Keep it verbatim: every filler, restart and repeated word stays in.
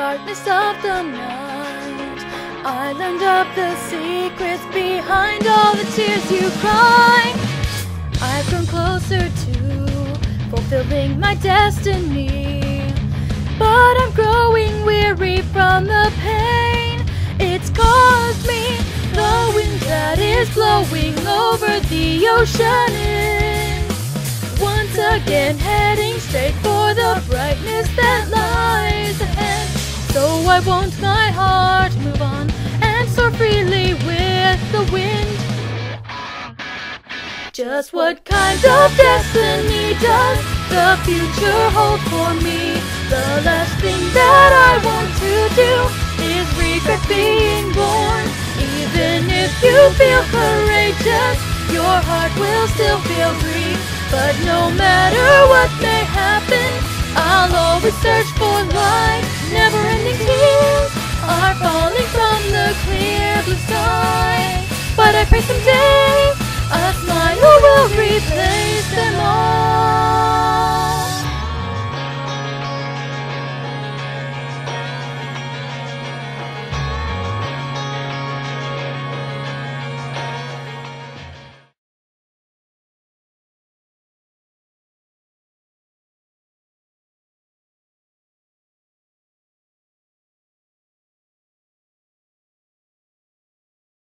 darkness of the night, I learned of the secrets behind all the tears you cry. I've grown closer to fulfilling my destiny, but I'm growing weary from the pain it's caused me. The wind that is blowing over the ocean is once again heading straight for the brightness that lies ahead. So I won't my heart move on and soar freely with the wind. Just what kind of destiny does the future hold for me? The last thing that I want to do is regret being born. Even if you feel courageous, your heart will still feel grief. But no matter what may happen, I'll always search for light. Never-ending tears are falling from the clear blue sky, but I pray someday a smile will replace them all.